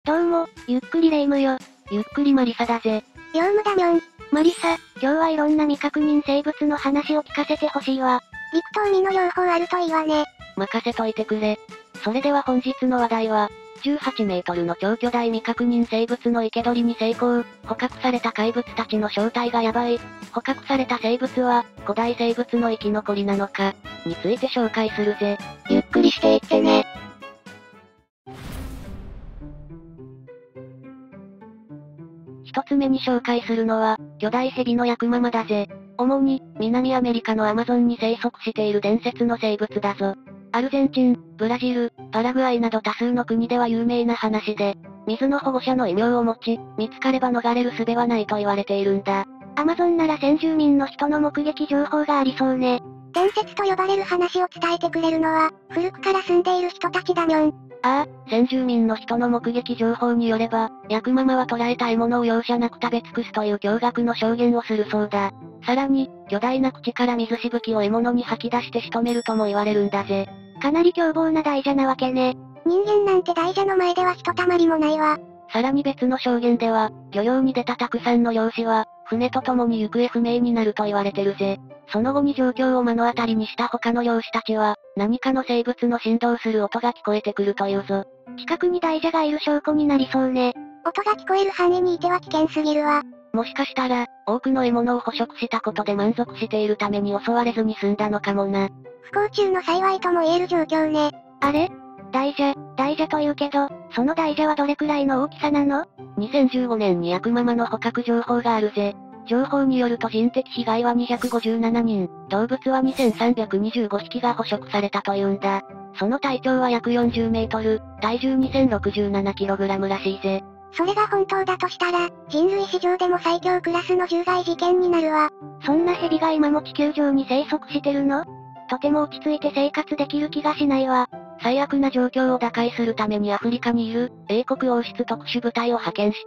どうも、ゆっくりレ夢ムよ。 ゆっくりマリサだぜ。 業務だみょん。マリサ、今日はいろんな未確認生物の話を聞かせてほしいわ。陸と海の両方あるといいわね。 任せといてくれ。それでは本日の話題は、18メートルの超巨大未確認生物の生け捕りに成功、捕獲された怪物たちの正体がヤバい、捕獲された生物は、古代生物の生き残りなのか、について紹介するぜ。 ゆっくりしていってね。 一つ目に紹介するのは、巨大ヘビのヤクママだぜ。主に、南アメリカのアマゾンに生息している伝説の生物だぞ。アルゼンチン、ブラジル、パラグアイなど多数の国では有名な話で、水の保護者の異名を持ち、見つかれば逃れる術はないと言われているんだ。 アマゾンなら先住民の人の目撃情報がありそうね。伝説と呼ばれる話を伝えてくれるのは、古くから住んでいる人たちだみょん。 ああ、先住民の人の目撃情報によれば、ヤクママは捕らえた獲物を容赦なく食べ尽くすという驚愕の証言をするそうだ。さらに、巨大な口から水しぶきを獲物に吐き出して仕留めるとも言われるんだぜ。 かなり凶暴な大蛇なわけね。人間なんて大蛇の前ではひとたまりもないわ。 さらに別の証言では、漁業に出たたくさんの漁師は、船と共に行方不明になると言われてるぜ。その後に状況を目の当たりにした他の漁師たちは、何かの生物の振動する音が聞こえてくるというぞ。 近くに大蛇がいる証拠になりそうね。音が聞こえる範囲にいては危険すぎるわ。 もしかしたら、多くの獲物を捕食したことで満足しているために襲われずに済んだのかもな。 不幸中の幸いとも言える状況ね。あれ？大蛇と言うけど、その大蛇はどれくらいの大きさなの？ 2015年にヤクママの捕獲情報があるぜ。情報によると人的被害は257人、動物は2325匹が捕食されたというんだ。その体長は約40メートル、体重 2067kg らしいぜ。 それが本当だとしたら、人類史上でも最強クラスの重大事件になるわ。そんな蛇が今も地球上に生息してるの？とても落ち着いて生活できる気がしないわ。 最悪な状況を打開するためにアフリカにいる、英国王室特殊部隊を派遣して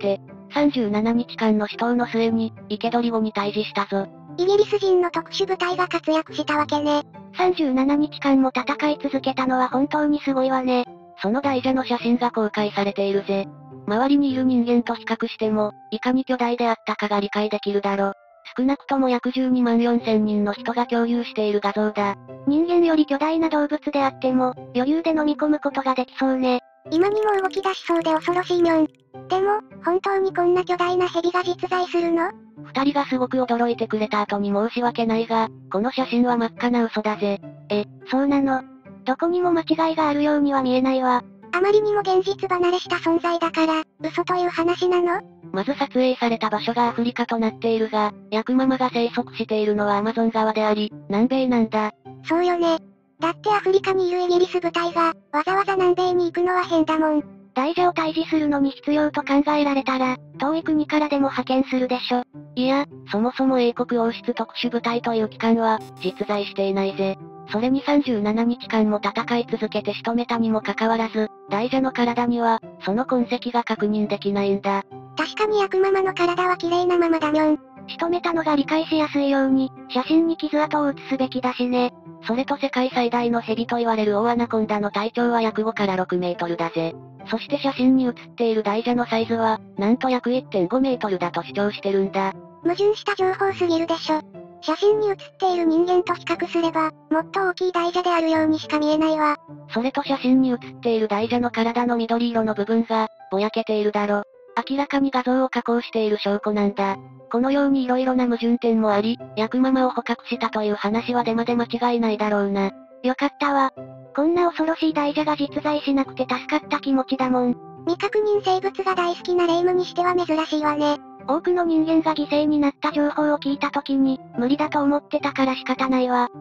、37日間の死闘の末に、生け捕り後に退治したぞ。 イギリス人の特殊部隊が活躍したわけね。37日間も戦い続けたのは本当にすごいわね。 その大蛇の写真が公開されているぜ。周りにいる人間と比較しても、いかに巨大であったかが理解できるだろ。少なくとも約12万4000人の人が共有している画像だ。 人間より巨大な動物であっても、余裕で飲み込むことができそうね。今にも動き出しそうで恐ろしいみょん。でも、本当にこんな巨大な蛇が実在するの？ 二人がすごく驚いてくれた後に申し訳ないが、この写真は真っ赤な嘘だぜ。 そうなの。どこにも間違いがあるようには見えないわ。あまりにも現実離れした存在だから、嘘という話なの？ まず撮影された場所がアフリカとなっているが、ヤクママが生息しているのはアマゾン川であり、南米なんだ。 そうよね。だってアフリカにいるイギリス部隊が、わざわざ南米に行くのは変だもん。大蛇を退治するのに必要と考えられたら、遠い国からでも派遣するでしょ。 いや、そもそも英国王室特殊部隊という機関は、実在していないぜ。それに37日間も戦い続けて仕留めたにもかかわらず、大蛇の体には、その痕跡が確認できないんだ。 確かにヤクママの体は綺麗なままだみょん。仕留めたのが理解しやすいように、写真に傷跡を写すべきだしね。 それと世界最大のヘビと言われるオオアナコンダの体長は約5から6メートルだぜ。そして写真に写っている大蛇のサイズは、なんと約 1.5 メートルだと主張してるんだ。 矛盾した情報すぎるでしょ。写真に写っている人間と比較すれば、もっと大きい大蛇であるようにしか見えないわ。 それと写真に写っている大蛇の体の緑色の部分が、ぼやけているだろ。明らかに画像を加工している証拠なんだ。このように色々な矛盾点もあり、ヤクママを捕獲したという話はデマで間違いないだろうな。 よかったわ。こんな恐ろしい大蛇が実在しなくて助かった気持ちだもん。未確認生物が大好きなレ夢ムにしては珍しいわね。多くの人間が犠牲になった情報を聞いた時に、無理だと思ってたから仕方ないわ。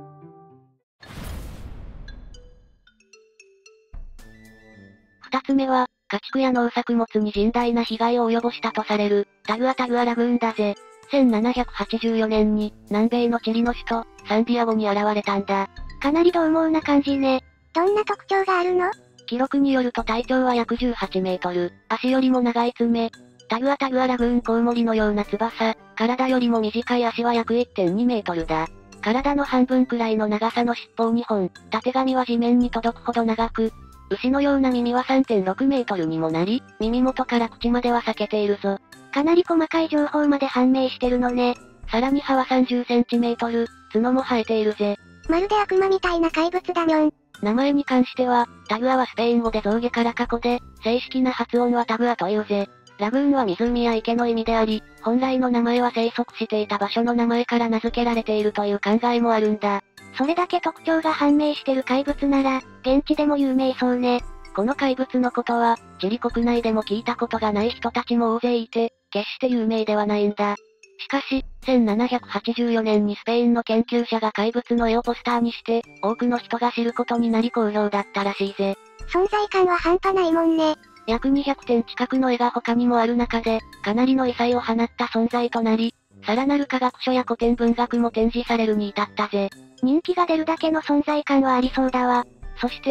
二つ目は、家畜や農作物に甚大な被害を及ぼしたとされる、タグアラグーンだぜ。1784年に、南米のチリの首都、サンディアゴに現れたんだ。 かなり獰猛な感じね。どんな特徴があるの？ 記録によると体長は約18メートル、足よりも長い爪、タグアラグーンコウモリのような翼、体よりも短い足は約 1.2 メートルだ。体の半分くらいの長さの尻尾を2本、たてがみは地面に届くほど長く、 牛のような耳は3.6メートルにもなり、耳元から口までは裂けているぞ。 かなり細かい情報まで判明してるのね。 さらに歯は30センチメートル、角も生えているぜ。 まるで悪魔みたいな怪物だにょん。 名前に関しては、タグアはスペイン語で象牙から過去で、正式な発音はタグアというぜ。ラグーンは湖や池の意味であり、本来の名前は生息していた場所の名前から名付けられているという考えもあるんだ。 それだけ特徴が判明してる怪物なら、現地でも有名そうね。 この怪物のことは、チリ国内でも聞いたことがない人たちも大勢いて、決して有名ではないんだ。しかし、1784年にスペインの研究者が怪物の絵をポスターにして、多くの人が知ることになり好評だったらしいぜ。 存在感は半端ないもんね。 約200点近くの絵が他にもある中で、かなりの異彩を放った存在となり、さらなる科学書や古典文学も展示されるに至ったぜ。 人気が出るだけの存在感はありそうだわ。 そして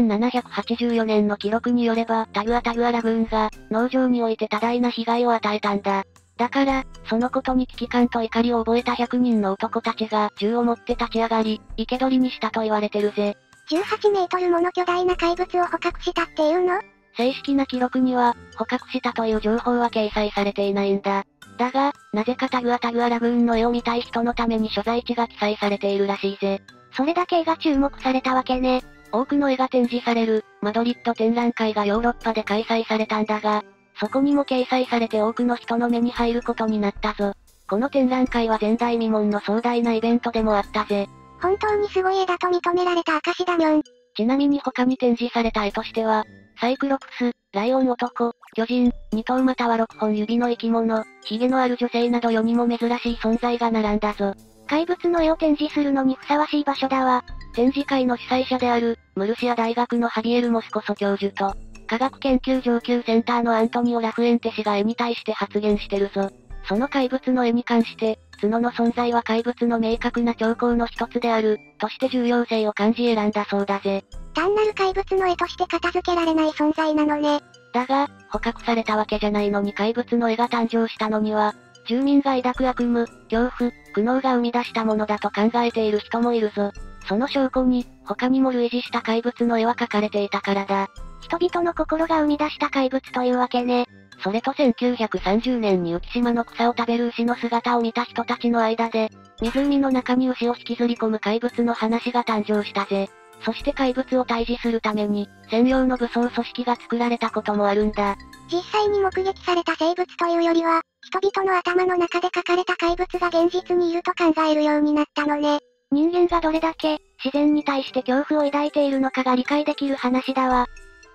、1784年の記録によれば、タグアラグーンが、農場において多大な被害を与えたんだ。だから、そのことに危機感と怒りを覚えた100人の男たちが銃を持って立ち上がり、生け捕りにしたと言われてるぜ。 18メートルもの巨大な怪物を捕獲したっていうの？ 正式な記録には、捕獲したという情報は掲載されていないんだ。だが、なぜかタグアラグーンの絵を見たい人のために所在地が記載されているらしいぜ。 それだけ絵が注目されたわけね。 多くの絵が展示される、マドリッド展覧会がヨーロッパで開催されたんだが、そこにも掲載されて多くの人の目に入ることになったぞ。この展覧会は前代未聞の壮大なイベントでもあったぜ。 本当にすごい絵だと認められた証だにょん。 ちなみに他に展示された絵としては、サイクロプス、ライオン男、巨人、2頭または6本指の生き物、髭のある女性など世にも珍しい存在が並んだぞ。 怪物の絵を展示するのにふさわしい場所だわ。 展示会の主催者である、ムルシア大学のハビエル・モスコソ教授と、科学研究上級センターのアントニオ・ラフエンテ氏が絵に対して発言してるぞ。その怪物の絵に関して、角の存在は怪物の明確な兆候の一つである、として重要性を感じ選んだそうだぜ。 単なる怪物の絵として片付けられない存在なのね。 だが、捕獲されたわけじゃないのに怪物の絵が誕生したのには、住民が抱く悪夢、恐怖、苦悩が生み出したものだと考えている人もいるぞ。その証拠に、他にも類似した怪物の絵は描かれていたからだ。 人々の心が生み出した怪物というわけね。 それと1930年に浮島の草を食べる牛の姿を見た人たちの間で、湖の中に牛を引きずり込む怪物の話が誕生したぜ。そして怪物を退治するために、専用の武装組織が作られたこともあるんだ。 実際に目撃された生物というよりは、人々の頭の中で描かれた怪物が現実にいると考えるようになったのね。人間がどれだけ、自然に対して恐怖を抱いているのかが理解できる話だわ。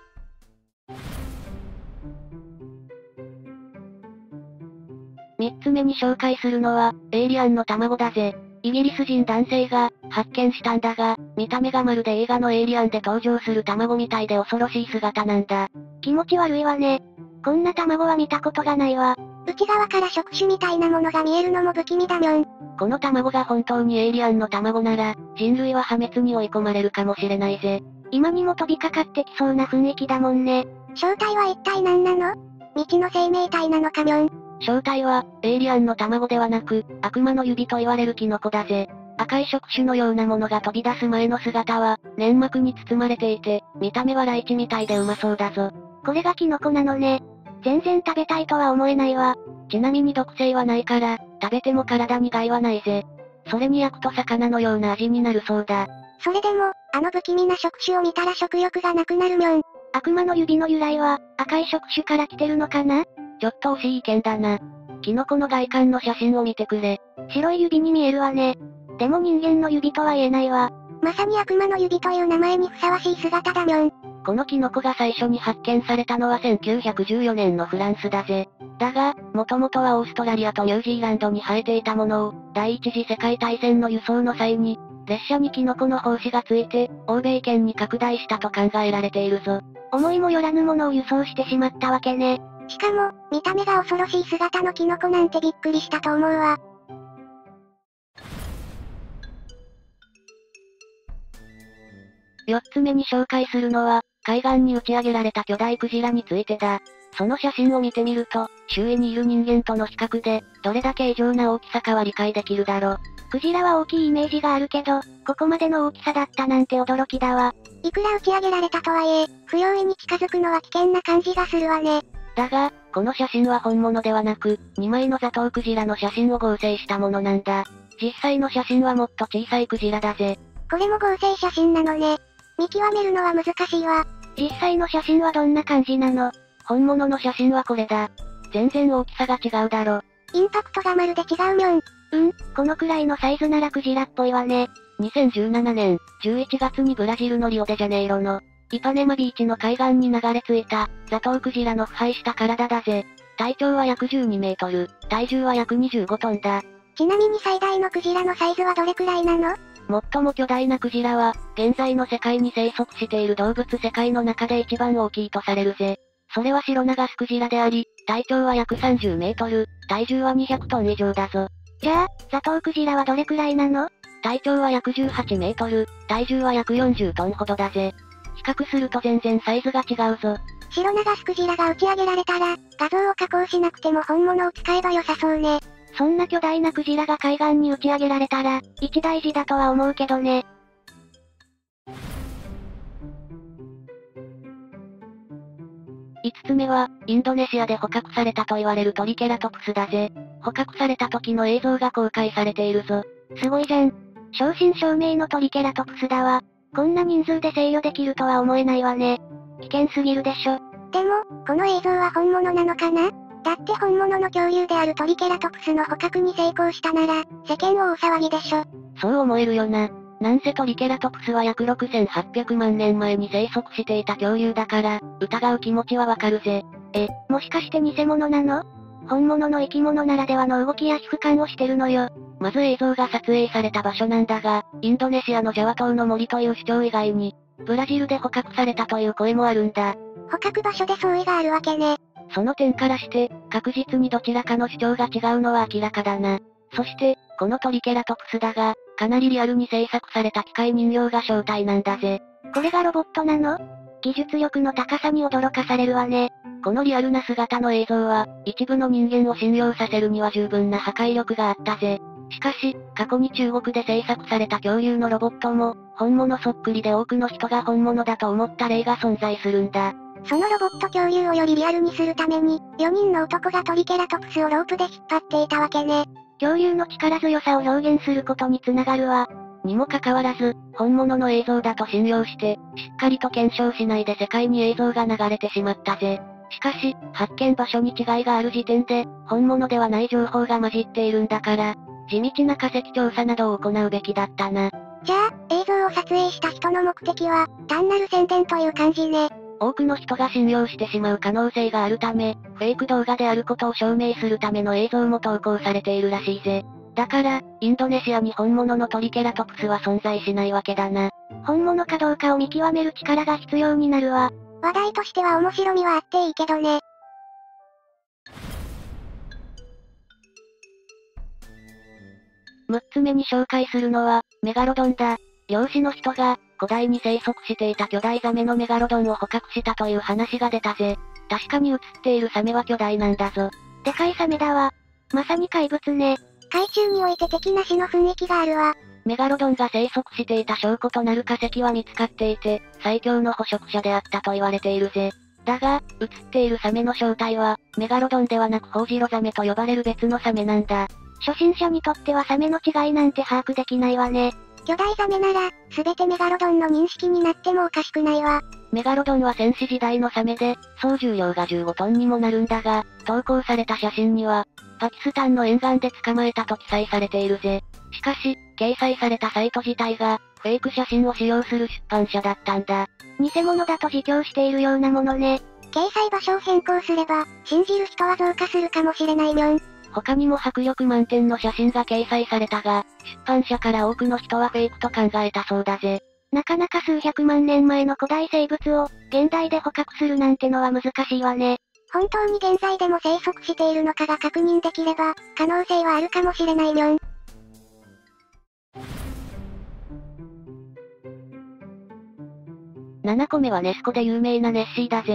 3つ目に紹介するのは、エイリアンの卵だぜ。イギリス人男性が、発見したんだが、見た目がまるで映画のエイリアンで登場する卵みたいで恐ろしい姿なんだ。 気持ち悪いわね。こんな卵は見たことがないわ。内側から触手みたいなものが見えるのも不気味だにょん。 この卵が本当にエイリアンの卵なら、人類は破滅に追い込まれるかもしれないぜ。 今にも飛びかかってきそうな雰囲気だもんね。正体は一体何なの？未知の生命体なのかにょん。 正体は、エイリアンの卵ではなく、悪魔の指と言われるキノコだぜ。赤い触手のようなものが飛び出す前の姿は、粘膜に包まれていて、見た目はライチみたいでうまそうだぞ。 これがキノコなのね。全然食べたいとは思えないわ。 ちなみに毒性はないから、食べても体に害はないぜ。それに焼くと魚のような味になるそうだ。 それでも、あの不気味な触手を見たら食欲がなくなるにょん。悪魔の指の由来は、赤い触手から来てるのかな？ ちょっと惜しい意見だな。キノコの外観の写真を見てくれ。 白い指に見えるわね。でも人間の指とは言えないわ。まさに悪魔の指という名前にふさわしい姿だにょん。 このキノコが最初に発見されたのは1914年のフランスだぜ。だが、もともとはオーストラリアとニュージーランドに生えていたものを、第一次世界大戦の輸送の際に、列車にキノコの胞子がついて、欧米圏に拡大したと考えられているぞ。 思いもよらぬものを輸送してしまったわけね。しかも、見た目が恐ろしい姿のキノコなんてびっくりしたと思うわ。 4つ目に紹介するのは、海岸に打ち上げられた巨大クジラについてだ。 その写真を見てみると、周囲にいる人間との比較で、どれだけ異常な大きさかは理解できるだろ。 クジラは大きいイメージがあるけど、ここまでの大きさだったなんて驚きだわ。いくら打ち上げられたとはいえ、不用意に近づくのは危険な感じがするわね。 だが、この写真は本物ではなく、2枚のザトウクジラの写真を合成したものなんだ。実際の写真はもっと小さいクジラだぜ。 これも合成写真なのね。見極めるのは難しいわ。実際の写真はどんな感じなの？ 本物の写真はこれだ。全然大きさが違うだろ。 インパクトがまるで違うみょん。このくらいのサイズならクジラっぽいわね。 2017年11月にブラジルのリオデジャネイロのイパネマビーチの海岸に流れ着いたザトウクジラの腐敗した体だぜ。体長は約12メートル、体重は約25トンだ。 ちなみに最大のクジラのサイズはどれくらいなの？ 最も巨大なクジラは、現在の世界に生息している動物世界の中で一番大きいとされるぜ。それはシロナガスクジラであり、体長は約30メートル、体重は200トン以上だぞ。 じゃあ、ザトウクジラはどれくらいなの？ 体長は約18メートル、体重は約40トンほどだぜ。比較すると全然サイズが違うぞ。 シロナガスクジラが打ち上げられたら、画像を加工しなくても本物を使えば良さそうね。そんな巨大なクジラが海岸に打ち上げられたら、一大事だとは思うけどね。 5つ目は、インドネシアで捕獲されたと言われるトリケラトプスだぜ。捕獲された時の映像が公開されているぞ。 すごいじゃん。正真正銘のトリケラトプスだわ。こんな人数で制御できるとは思えないわね。危険すぎるでしょ。でも、この映像は本物なのかな？だって本物の恐竜であるトリケラトプスの捕獲に成功したなら、世間を大騒ぎでしょ。 そう思えるよな。なんせトリケラトプスは約6800万年前に生息していた恐竜だから、疑う気持ちはわかるぜ。 もしかして偽物なの？本物の生き物ならではの動きや皮膚感をしてるのよ。 まず映像が撮影された場所なんだが、インドネシアのジャワ島の森という主張以外に、ブラジルで捕獲されたという声もあるんだ。 捕獲場所で相違があるわけね。 その点からして、確実にどちらかの主張が違うのは明らかだな。そして、このトリケラトプスだが、かなりリアルに制作された機械人形が正体なんだぜ。 これがロボットなの？技術力の高さに驚かされるわね。 このリアルな姿の映像は、一部の人間を信用させるには十分な破壊力があったぜ。しかし、過去に中国で制作された恐竜のロボットも、本物そっくりで多くの人が本物だと思った例が存在するんだ。 そのロボット恐竜をよりリアルにするために、4人の男がトリケラトプスをロープで引っ張っていたわけね。恐竜の力強さを表現することにつながるわ。 にもかかわらず、本物の映像だと信用して、しっかりと検証しないで世界に映像が流れてしまったぜ。しかし、発見場所に違いがある時点で、本物ではない情報が混じっているんだから、地道な化石調査などを行うべきだったな。 じゃあ、映像を撮影した人の目的は、単なる宣伝という感じね。 多くの人が信用してしまう可能性があるため、フェイク動画であることを証明するための映像も投稿されているらしいぜ。だから、インドネシアに本物のトリケラトプスは存在しないわけだな。 本物かどうかを見極める力が必要になるわ。話題としては面白みはあっていいけどね。 6つ目に紹介するのは、メガロドンだ。漁師の人が、古代に生息していた巨大ザメのメガロドンを捕獲したという話が出たぜ。確かに映っているサメは巨大なんだぞ。 でかいサメだわ。まさに怪物ね。海中において敵なしの雰囲気があるわ。 メガロドンが生息していた証拠となる化石は見つかっていて、最強の捕食者であったと言われているぜ。だが、映っているサメの正体は、メガロドンではなくホウジロザメと呼ばれる別のサメなんだ。 初心者にとってはサメの違いなんて把握できないわね。巨大ザメなら、すべてメガロドンの認識になってもおかしくないわ。 メガロドンは戦死時代のサメで、総重量が15トンにもなるんだが、投稿された写真には、パキスタンの沿岸で捕まえたと記載されているぜ。しかし、掲載されたサイト自体が、フェイク写真を使用する出版社だったんだ。 偽物だと自供しているようなものね。掲載場所を変更すれば、信じる人は増加するかもしれないみょん。 他にも迫力満点の写真が掲載されたが、出版社から多くの人はフェイクと考えたそうだぜ。 なかなか数百万年前の古代生物を、現代で捕獲するなんてのは難しいわね。本当に現在でも生息しているのかが確認できれば、可能性はあるかもしれないみょん。 7個目はネス湖で有名なネッシーだぜ。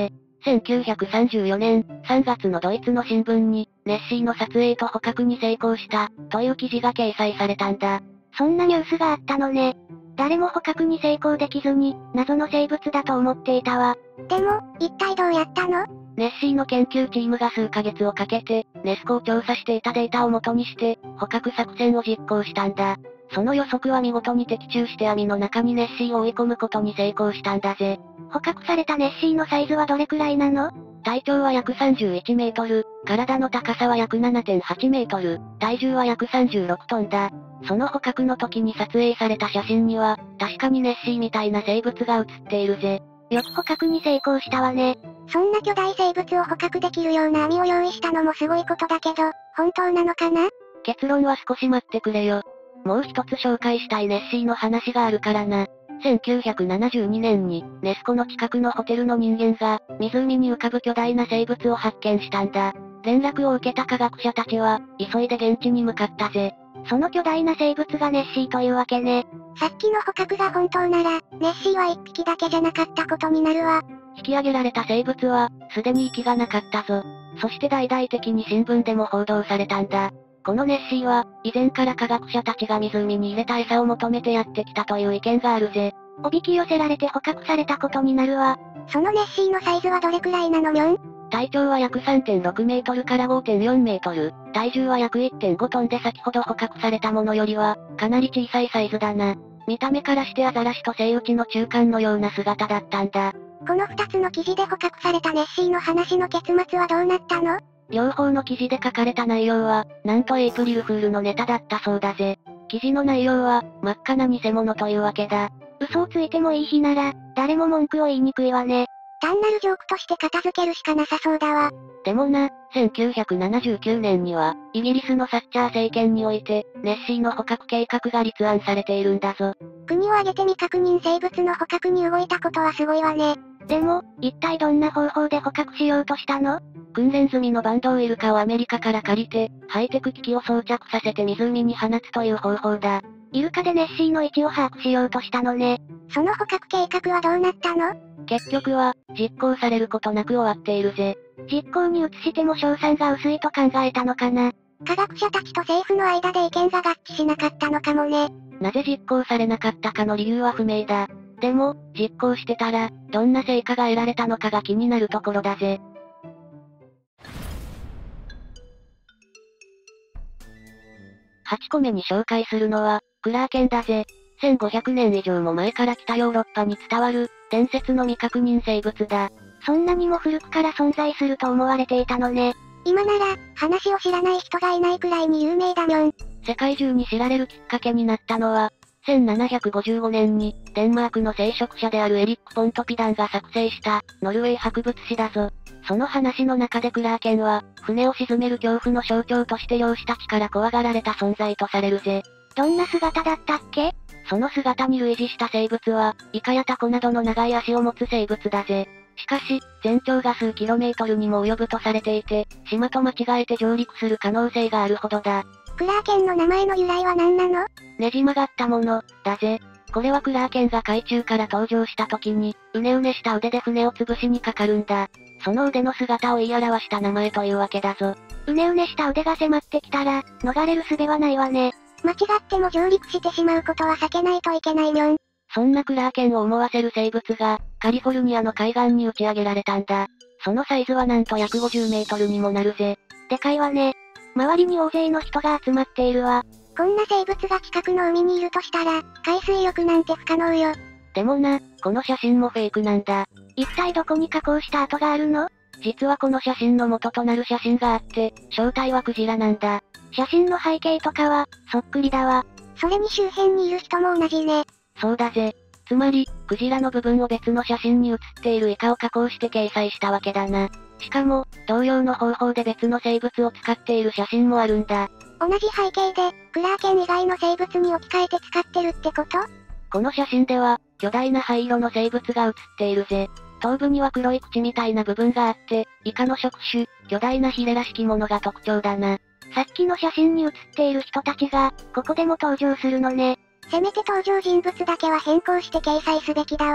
1934年3月のドイツの新聞に、ネッシーの撮影と捕獲に成功した、という記事が掲載されたんだ。 そんなニュースがあったのね。誰も捕獲に成功できずに、謎の生物だと思っていたわ。でも、一体どうやったの？ ネッシーの研究チームが数ヶ月をかけて、ネス湖を調査していたデータを元にして、捕獲作戦を実行したんだ。その予測は見事に的中して網の中にネッシーを追い込むことに成功したんだぜ。 捕獲されたネッシーのサイズはどれくらいなの？ 体長は約31メートル、体の高さは約 7.8 メートル、体重は約36トンだ。その捕獲の時に撮影された写真には、確かにネッシーみたいな生物が写っているぜ。 よく捕獲に成功したわね。そんな巨大生物を捕獲できるような網を用意したのもすごいことだけど、本当なのかな？ 結論は少し待ってくれよ。もう一つ紹介したいネッシーの話があるからな。1972年に、ネス湖の近くのホテルの人間が、湖に浮かぶ巨大な生物を発見したんだ。連絡を受けた科学者たちは、急いで現地に向かったぜ。 その巨大な生物がネッシーというわけね。さっきの捕獲が本当なら、ネッシーは一匹だけじゃなかったことになるわ。 引き上げられた生物は、すでに息がなかったぞ。そして大々的に新聞でも報道されたんだ。このネッシーは、以前から科学者たちが湖に入れた餌を求めてやってきたという意見があるぜ。 おびき寄せられて捕獲されたことになるわ。そのネッシーのサイズはどれくらいなのみょん？ 体長は約 3.6 メートルから 5.4 メートル、体重は約 1.5 トンで先ほど捕獲されたものよりは、かなり小さいサイズだな。見た目からしてアザラシとセイウチの中間のような姿だったんだ。 この2つの記事で捕獲されたネッシーの話の結末はどうなったの？ 両方の記事で書かれた内容は、なんとエイプリルフールのネタだったそうだぜ。記事の内容は、真っ赤な偽物というわけだ。 嘘をついてもいい日なら、誰も文句を言いにくいわね。単なるジョークとして片付けるしかなさそうだわ。 でもな、1979年には、イギリスのサッチャー政権において、ネッシーの捕獲計画が立案されているんだぞ。 国を挙げて未確認生物の捕獲に動いたことはすごいわね。でも、一体どんな方法で捕獲しようとしたの？ 訓練済みのバンドウイルカをアメリカから借りて、ハイテク機器を装着させて湖に放つという方法だ。 イルカでネッシーの位置を把握しようとしたのね。その捕獲計画はどうなったの？ 結局は、実行されることなく終わっているぜ。 実行に移しても勝算が薄いと考えたのかな。科学者たちと政府の間で意見が合致しなかったのかもね。 なぜ実行されなかったかの理由は不明だ。でも、実行してたら、どんな成果が得られたのかが気になるところだぜ。8個目に紹介するのは、クラーケンだぜ。1500年以上も前から北ヨーロッパに伝わる、伝説の未確認生物だ。 そんなにも古くから存在すると思われていたのね。今なら、話を知らない人がいないくらいに有名だにょん。 世界中に知られるきっかけになったのは、1755年に、デンマークの聖職者であるエリック・ポントピダンが作成した、ノルウェー博物誌だぞ。その話の中でクラーケンは、船を沈める恐怖の象徴として漁師たちから怖がられた存在とされるぜ。 どんな姿だったっけ？ その姿に類似した生物は、イカやタコなどの長い足を持つ生物だぜ。しかし、全長が数キロメートルにも及ぶとされていて、島と間違えて上陸する可能性があるほどだ。 クラーケンの名前の由来は何なの？ ねじ曲がったもの、だぜ。これはクラーケンが海中から登場した時に、うねうねした腕で船を潰しにかかるんだ。その腕の姿を言い表した名前というわけだぞ。 うねうねした腕が迫ってきたら、逃れる術はないわね。間違っても上陸してしまうことは避けないといけないみょん。 そんなクラーケンを思わせる生物が、カリフォルニアの海岸に打ち上げられたんだ。そのサイズはなんと約50メートルにもなるぜ。 でかいわね。周りに大勢の人が集まっているわ。こんな生物が近くの海にいるとしたら、海水浴なんて不可能よ。 でもな、この写真もフェイクなんだ。 一体どこに加工した跡があるの？ 実はこの写真の元となる写真があって、正体はクジラなんだ。 写真の背景とかは、そっくりだわ。それに周辺にいる人も同じね。 そうだぜ。つまり、クジラの部分を別の写真に写っているイカを加工して掲載したわけだな。しかも、同様の方法で別の生物を使っている写真もあるんだ。 同じ背景で、クラーケン以外の生物に置き換えて使ってるってこと？ この写真では、巨大な灰色の生物が写っているぜ。頭部には黒い口みたいな部分があって、イカの触手、巨大なヒレらしきものが特徴だな。 さっきの写真に写っている人たちが、ここでも登場するのね。せめて登場人物だけは変更して掲載すべきだわ。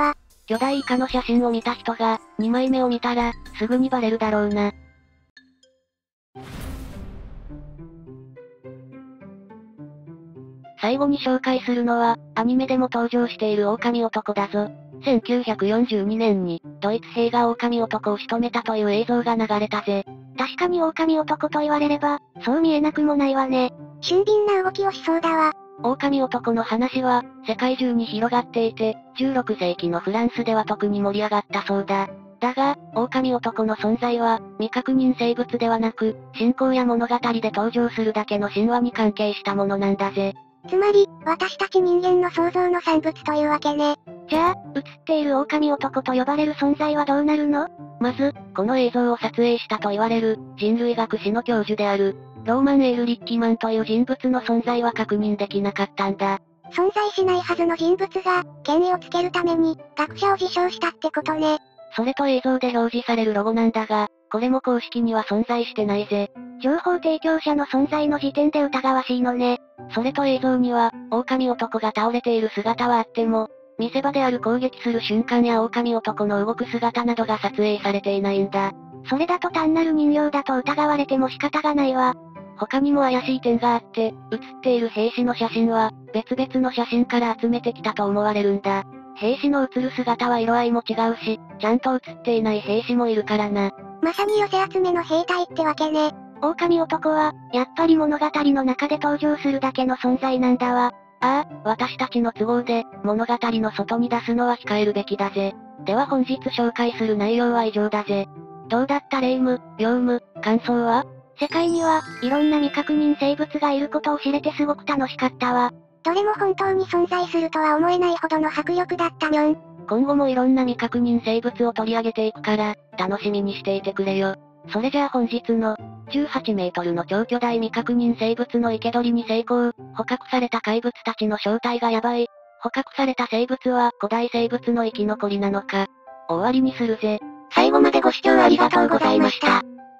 巨大イカの写真を見た人が、2枚目を見たら、すぐにバレるだろうな。最後に紹介するのは、アニメでも登場している狼男だぞ。1942年に、ドイツ兵が狼男を仕留めたという映像が流れたぜ。 確かに狼男と言われれば、そう見えなくもないわね。俊敏な動きをしそうだわ。 狼男の話は、世界中に広がっていて、16世紀のフランスでは特に盛り上がったそうだ。だが、狼男の存在は、未確認生物ではなく、信仰や物語で登場するだけの神話に関係したものなんだぜ。 つまり、私たち人間の想像の産物というわけね。じゃあ、映っている狼男と呼ばれる存在はどうなるの？ まず、この映像を撮影したと言われる、人類学史の教授である、ローマン・エール・リッキマンという人物の存在は確認できなかったんだ。 存在しないはずの人物が、権威をつけるために、学者を自称したってことね。 それと映像で表示されるロゴなんだが、これも公式には存在してないぜ。 情報提供者の存在の時点で疑わしいのね。 それと映像には、狼男が倒れている姿はあっても、見せ場である攻撃する瞬間や狼男の動く姿などが撮影されていないんだ。 それだと単なる人形だと疑われても仕方がないわ。 他にも怪しい点があって、写っている兵士の写真は、別々の写真から集めてきたと思われるんだ。兵士の写る姿は色合いも違うし、ちゃんと写っていない兵士もいるからな。 まさに寄せ集めの兵隊ってわけね。狼男は、やっぱり物語の中で登場するだけの存在なんだわ。 ああ、私たちの都合で、物語の外に出すのは控えるべきだぜ。では本日紹介する内容は以上だぜ。どうだった霊夢、霊夢、感想は？ 世界には、いろんな未確認生物がいることを知れてすごく楽しかったわ。どれも本当に存在するとは思えないほどの迫力だったにょん。 今後もいろんな未確認生物を取り上げていくから、楽しみにしていてくれよ。それじゃあ本日の、18メートルの超巨大未確認生物の生け捕りに成功、捕獲された怪物たちの正体がやばい。捕獲された生物は古代生物の生き残りなのか。終わりにするぜ。 最後までご視聴ありがとうございました。